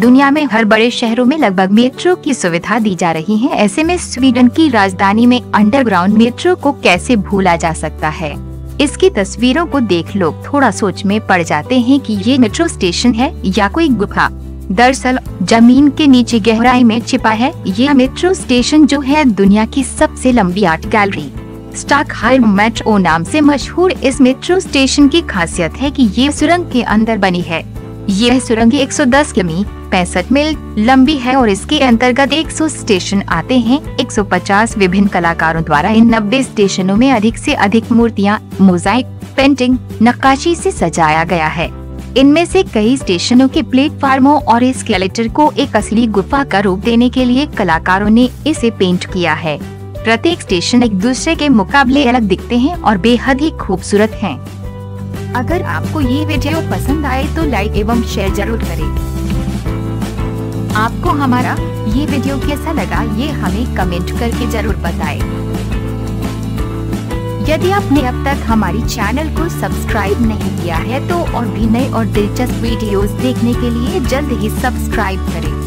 दुनिया में हर बड़े शहरों में लगभग मेट्रो की सुविधा दी जा रही है। ऐसे में स्वीडन की राजधानी में अंडरग्राउंड मेट्रो को कैसे भूला जा सकता है। इसकी तस्वीरों को देख लोग थोड़ा सोच में पड़ जाते हैं कि ये मेट्रो स्टेशन है या कोई गुफा। दरअसल जमीन के नीचे गहराई में छिपा है। यह मेट्रो स्टेशन जो है दुनिया की सबसे लंबी आर्ट गैलरी स्टॉकहोल्म मेट्रो नाम से मशहूर इस मेट्रो स्टेशन की खासियत है कि ये सुरंग के अंदर बनी है। यह सुरंग 110 किमी 65 मील लंबी है और इसके अंतर्गत 100 स्टेशन आते हैं। 150 विभिन्न कलाकारों द्वारा इन 90 स्टेशनों में अधिक से अधिक मूर्तियां, मोजाइक, पेंटिंग, नक्काशी से सजाया गया है। इनमें से कई स्टेशनों के प्लेटफार्मों और एस्केलेटर को एक असली गुफा का रूप देने के लिए कलाकारों ने इसे पेंट किया है। प्रत्येक स्टेशन एक दूसरे के मुकाबले अलग दिखते हैं और बेहद ही खूबसूरत हैं। अगर आपको ये वीडियो पसंद आए तो लाइक एवं शेयर जरूर करें। आपको हमारा ये वीडियो कैसा लगा ये हमें कमेंट करके जरूर बताएं। यदि आपने अब तक हमारी चैनल को सब्सक्राइब नहीं किया है तो और भी नए और दिलचस्प वीडियोस देखने के लिए जल्द ही सब्सक्राइब करें।